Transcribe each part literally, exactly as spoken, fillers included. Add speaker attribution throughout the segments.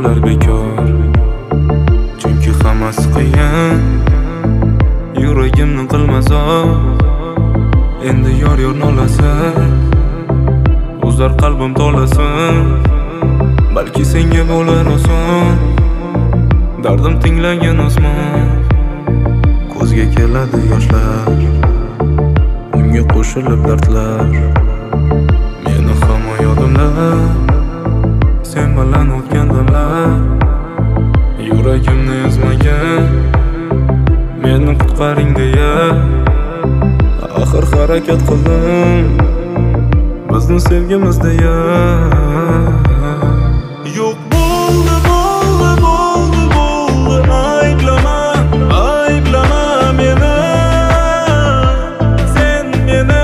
Speaker 1: gaplar bekor. Chunki hammasi qiyin, yuragimni qilmazoq. Endi yor yor nolasi, o'zar qalbim tolasin. Balki senga bo'lar oson, dardim tinglagan osmon. Ko'zga keladi yoshlar, unga qo'shilib dardlar. Meni hamma yodimda, sen bilan o'tgan damlar. Yuragimni ezmagan, meni qutqaring deya axir harakat qildim, bizni sevgimiz deya. Yo'q bo'ldi, bo'ldi, bo'ldi, bo'ldi. Ayblama, ayblama meni, sen meni.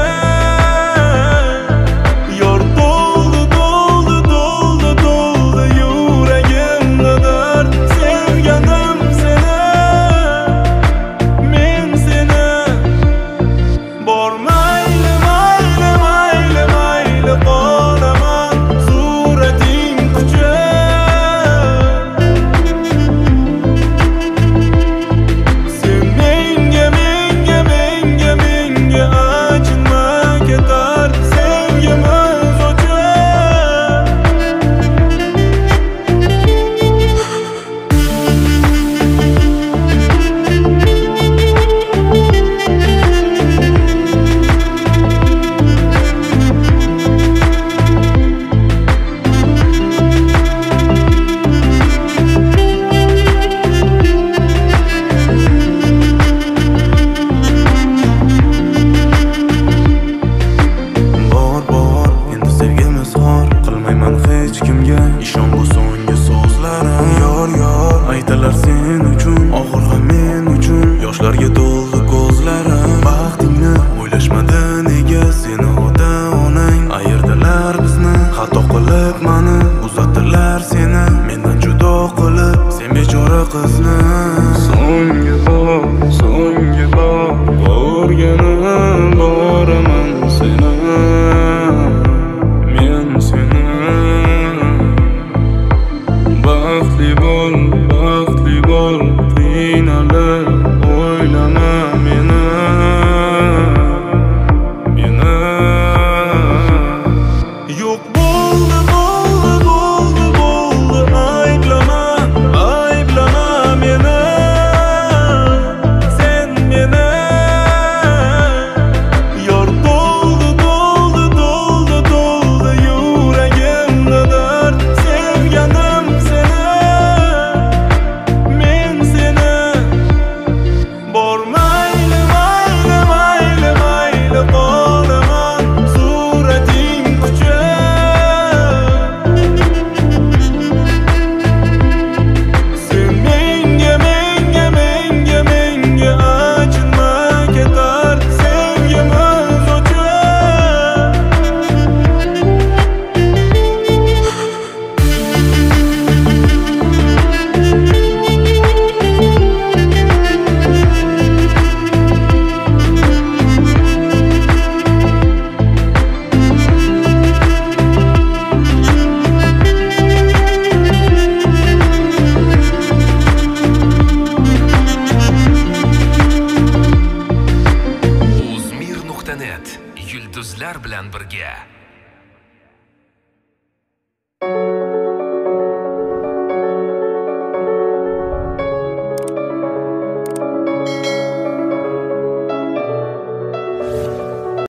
Speaker 1: Yor to'ldi, to'ldi, to'ldi, to'ldi yuragimda dard. Sevganim seni, men seni. Bormayli, mayli, mayli, mayli qolaman surating quchib. Sen menga, menga, menga, menga achinma ketar sevgimiz o'chib. Bor, bor, endi sevgimiz xor. Qilmayman hech kimga ishon bu so'nggi so'zlarim. Yor, yor, aytalar sen uchun, og'ir ham men uchun. Yoshlarga to'ldi ko'zlarim. Baxtingni o'ylashmadi nega seni ota-onang ayirdilar bizni. Xato qilib mani uzatdilar seni mendan judo qilib, sen bechora qizni. So'nggi bor, so'nggi bor borganim boraman seni, men seni. Baxtli bo'l, baxtli bo'l, qiynalib o'ylama meni, meni. Yo'q bo'ldi, bo'ldi, bo'ldi, bo'ldi. Ayblama, ayblama meni, sen meni. Yor to'ldi, to'ldi, to'ldi, to'ldi yuragimda dard. Sevganim seni, men seni. Bormayli, mayli, mayli, mayli qolaman surating quchib. Sen menga, menga, menga, menga achinma ketar sevgimiz o'chib.
Speaker 2: Uzmir nuqta net yulduzlar bilan birga.